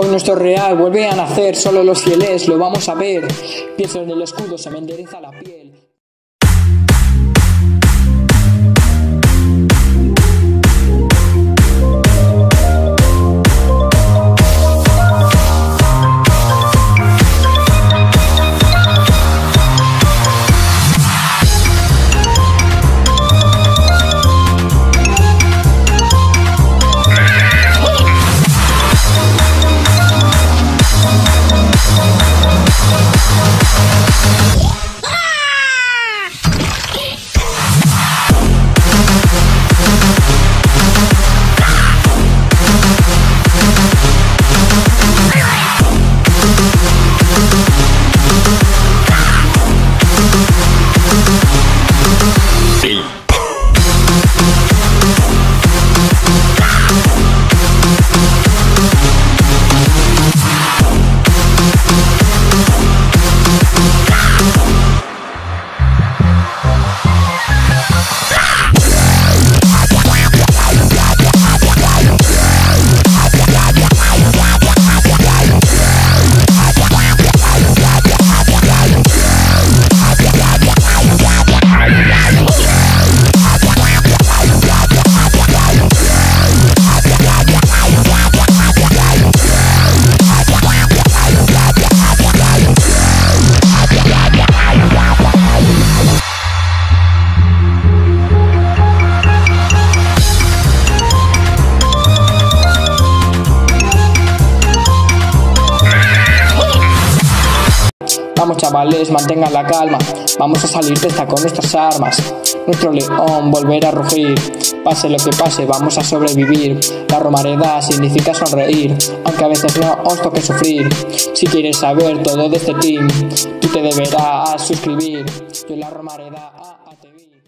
Hoy nuestro real vuelve a nacer, solo los fieles lo vamos a ver. Pienso en el escudo, se me endereza la piel. Vamos chavales, mantengan la calma, vamos a salir de esta con nuestras armas. Nuestro león volverá a rugir, pase lo que pase, vamos a sobrevivir. La Romareda significa sonreír, aunque a veces no os toque sufrir. Si quieres saber todo de este team, tú te deberás suscribir. Yo la Romareda a TV.